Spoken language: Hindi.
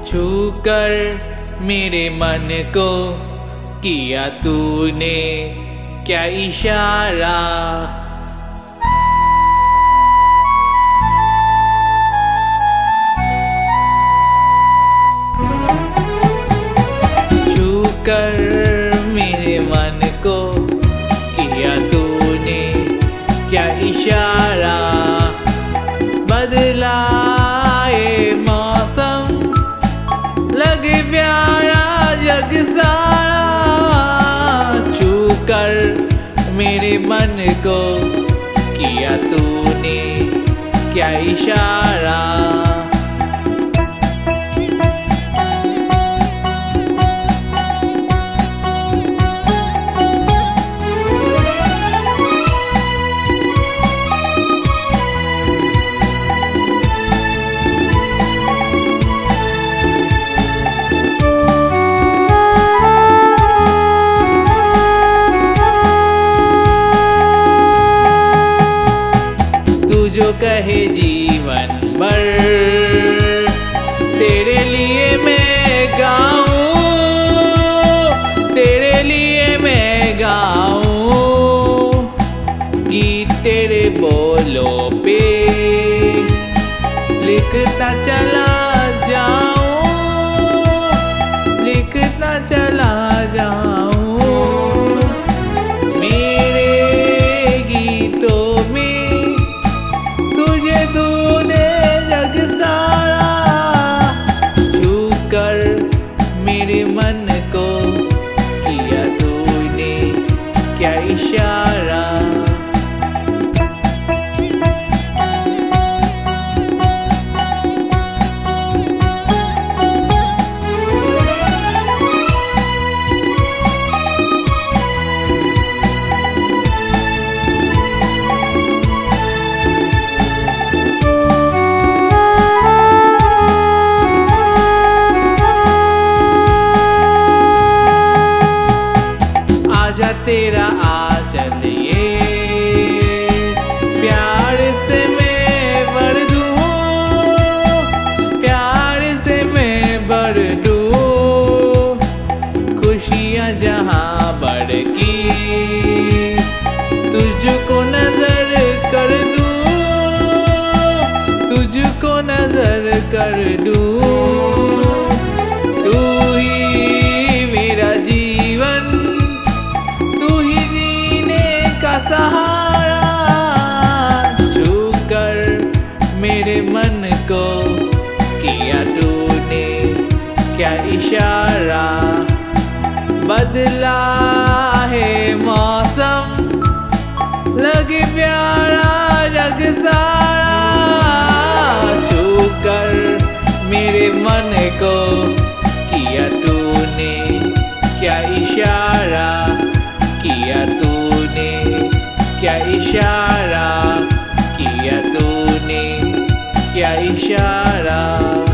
छूकर मेरे मन को किया तूने क्या इशारा। छूकर मेरे मन को किया तूने क्या इशारा। बदला ये मौसम लगे प्यारा जग सारा। छूकर मेरे मन को किया तूने क्या इशारा। जो कहे जीवन भर तेरे लिए मैं गाऊं, तेरे लिए मैं गाऊं। गीत तेरे बोलों पे लिखता चला जाऊं, लिखता चला जाऊं। मेरे मन को किया तूने क्या इशारा। तेरा आंचल ये प्यार से मैं भर दूं, प्यार से मैं भर दूं। खुशियाँ जहाँ बढ़ की तुझको नजर कर दूं, तुझको नजर कर दूं। तू ही मेरा जीवन सहारा। छूकर मेरे मन को किया तूने क्या इशारा। बदला है मौसम लगे प्यारा जग सारा। छूकर मेरे मन को किया तूने क्या इशारा, किया तूने क्या इशारा, किया तूने क्या इशारा।